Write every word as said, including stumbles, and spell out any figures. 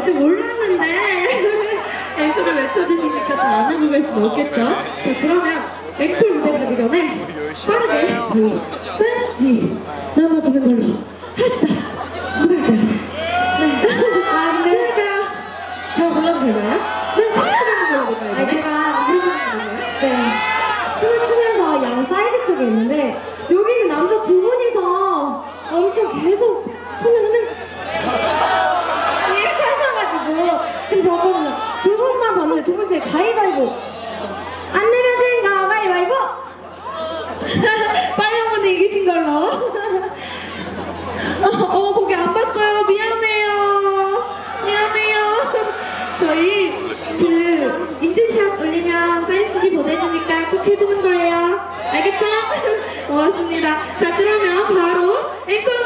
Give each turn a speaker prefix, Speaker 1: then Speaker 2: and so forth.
Speaker 1: 할 줄 몰랐는데 앵콜을 외쳐주시니까 다 안 하고 갈 수는 없겠죠? 자, 그러면 앵콜 무대 가기 전에 빠르게 저희 센스티 나눠주는 걸로 합시다. 누가 할까요? 네. 아, 근데 할까요? 제가 골라도 되나요? 네, 탑시가 골라볼까요?
Speaker 2: 아, 제가 부르잖아요. 네. 춤을 추면서 양 사이드 쪽에 있는데 여기는 남자 두 분이서 엄청 계속 손을 흔들 이렇게 하셔가지고 그래서 봤거든요. 두 손만 봤는데 두 번째 가위바위보 안 내면 진가 가위바위보
Speaker 1: 빨리 분이 이기신 걸로. 어, 거기 안 봤어요. 미안해요. 미안해요. 저희 그 인증샷 올리면 사인 씨디 보내주니까 꼭 해주는 거예요. 알겠죠? 고맙습니다. 자, 그러면 바로 앵콜